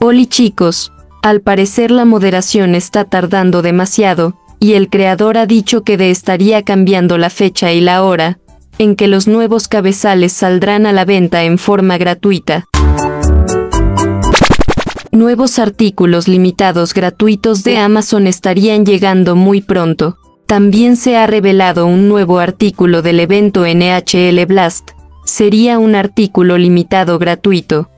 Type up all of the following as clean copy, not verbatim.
Oli chicos, al parecer la moderación está tardando demasiado, y el creador ha dicho que estaría cambiando la fecha y la hora en que los nuevos cabezales saldrán a la venta en forma gratuita. Nuevos artículos limitados gratuitos de Amazon estarían llegando muy pronto. También se ha revelado un nuevo artículo del evento NHL Blast. Sería un artículo limitado gratuito.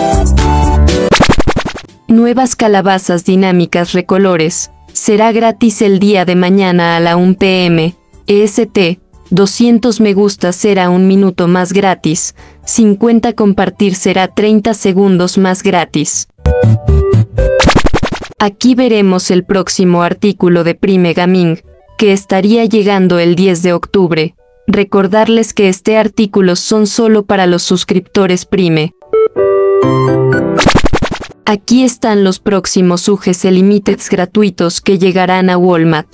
Nuevas calabazas dinámicas recolores. Será gratis el día de mañana a la 1 p.m. EST. 200 me gusta será 1 minuto más gratis. 50 compartir será 30 segundos más gratis. Aquí veremos el próximo artículo de Prime Gaming, que estaría llegando el 10 de octubre. Recordarles que este artículo son solo para los suscriptores Prime. Aquí están los próximos UGC Limiteds gratuitos que llegarán a Walmart.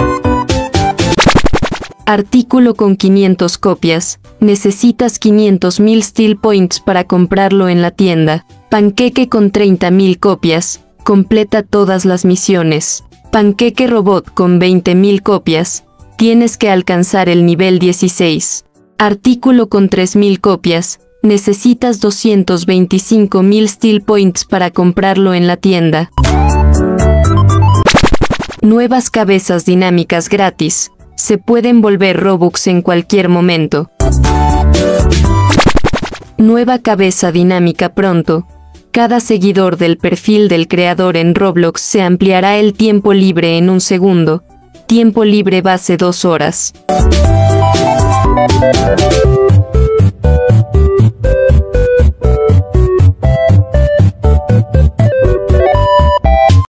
Artículo con 500 copias. Necesitas 500.000 Steel Points para comprarlo en la tienda. Panqueque con 30.000 copias. Completa todas las misiones. Panqueque Robot con 20.000 copias. Tienes que alcanzar el nivel 16. Artículo con 3.000 copias. Necesitas 225.000 Steel Points para comprarlo en la tienda. Nuevas cabezas dinámicas gratis. Se pueden volver Robux en cualquier momento. Nueva cabeza dinámica pronto. Cada seguidor del perfil del creador en Roblox se ampliará el tiempo libre en 1 segundo. Tiempo libre base 2 horas.